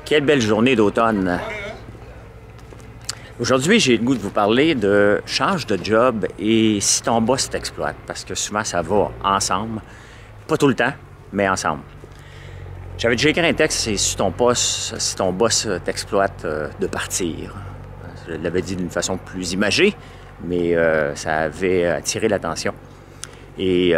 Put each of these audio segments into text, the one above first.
Quelle belle journée d'automne! Aujourd'hui, j'ai le goût de vous parler de change de job et si ton boss t'exploite, parce que souvent ça va ensemble. Pas tout le temps, mais ensemble. J'avais déjà écrit un texte, c'est si ton boss t'exploite de partir. Je l'avais dit d'une façon plus imagée, mais ça avait attiré l'attention. Et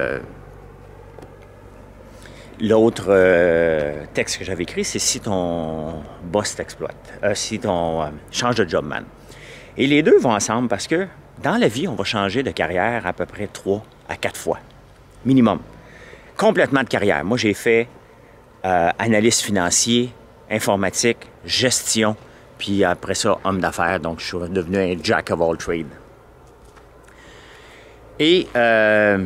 l'autre texte que j'avais écrit, c'est si ton boss t'exploite, si ton change de job, man. Et les deux vont ensemble parce que dans la vie, on va changer de carrière à peu près 3 à 4 fois, minimum. Complètement de carrière. Moi, j'ai fait analyste financier, informatique, gestion, puis après ça, homme d'affaires. Donc, je suis devenu un jack of all trades. Et il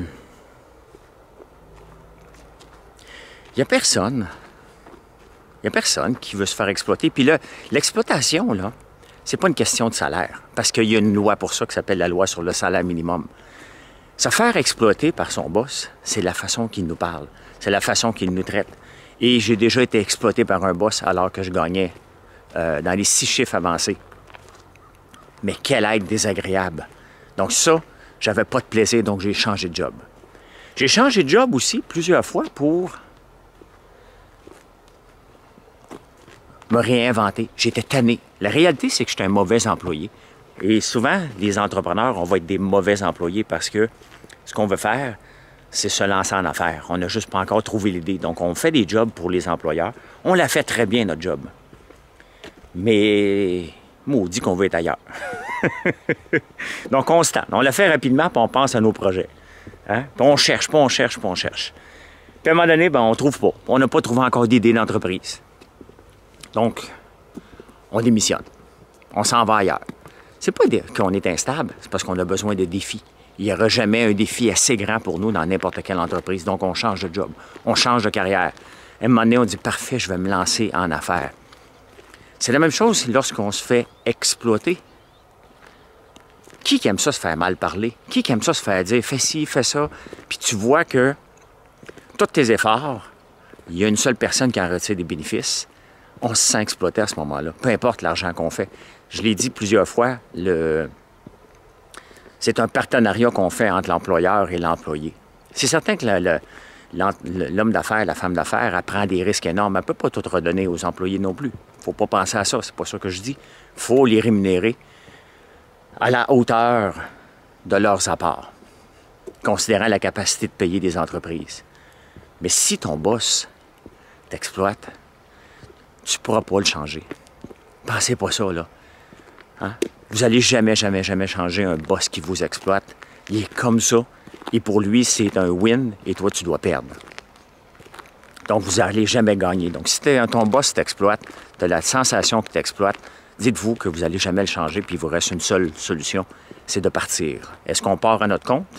n'y a personne qui veut se faire exploiter. Puis là, l'exploitation, là, c'est pas une question de salaire, parce qu'il y a une loi pour ça qui s'appelle la loi sur le salaire minimum. Se faire exploiter par son boss, c'est la façon qu'il nous parle, c'est la façon qu'il nous traite. Et j'ai déjà été exploité par un boss alors que je gagnais dans les 6 chiffres avancés. Mais quelle aide désagréable. Donc ça, j'avais pas de plaisir, donc j'ai changé de job. J'ai changé de job aussi plusieurs fois pour me réinventer. J'étais tanné. La réalité, c'est que j'étais un mauvais employé. Et souvent, les entrepreneurs, on va être des mauvais employés parce que ce qu'on veut faire, c'est se lancer en affaires. On n'a juste pas encore trouvé l'idée. Donc, on fait des jobs pour les employeurs. On la fait très bien, notre job. Mais, maudit qu'on veut être ailleurs. Donc, on se tente. On la fait rapidement, puis on pense à nos projets. Hein? Puis on cherche, puis on cherche, puis on cherche. Puis à un moment donné, ben, on ne trouve pas. On n'a pas trouvé encore d'idée d'entreprise. Donc, on démissionne. On s'en va ailleurs. C'est pas qu'on est instable, c'est parce qu'on a besoin de défis. Il n'y aura jamais un défi assez grand pour nous dans n'importe quelle entreprise. Donc, on change de job, on change de carrière. À un moment donné, on dit « Parfait, je vais me lancer en affaires ». C'est la même chose lorsqu'on se fait exploiter. Qui aime ça se faire mal parler? Qui aime ça se faire dire « Fais ci, fais ça », puis tu vois que tous tes efforts, il y a une seule personne qui en retire des bénéfices. On se sent exploité à ce moment-là, peu importe l'argent qu'on fait. Je l'ai dit plusieurs fois, c'est un partenariat qu'on fait entre l'employeur et l'employé. C'est certain que l'homme d'affaires, la femme d'affaires, elle prend des risques énormes. Elle ne peut pas tout redonner aux employés non plus. Il ne faut pas penser à ça, c'est pas ça que je dis. Il faut les rémunérer à la hauteur de leurs apports, considérant la capacité de payer des entreprises. Mais si ton boss t'exploite, tu ne pourras pas le changer. Pensez pas ça, là. Hein? Vous n'allez jamais, jamais, jamais changer un boss qui vous exploite. Il est comme ça. Et pour lui, c'est un win et toi, tu dois perdre. Donc, vous n'allez jamais gagner. Donc, si ton boss t'exploite, tu as la sensation qu'il t'exploite, dites-vous que vous n'allez jamais le changer puis il vous reste une seule solution, c'est de partir. Est-ce qu'on part à notre compte?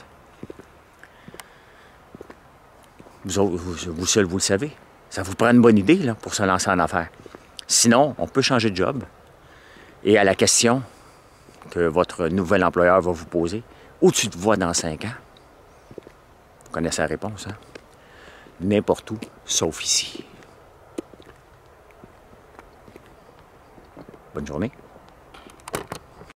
Vous seul, vous le savez. Ça vous prend une bonne idée là, pour se lancer en affaires. Sinon, on peut changer de job. Et à la question que votre nouvel employeur va vous poser, où tu te vois dans 5 ans? Vous connaissez la réponse, hein? N'importe où, sauf ici. Bonne journée.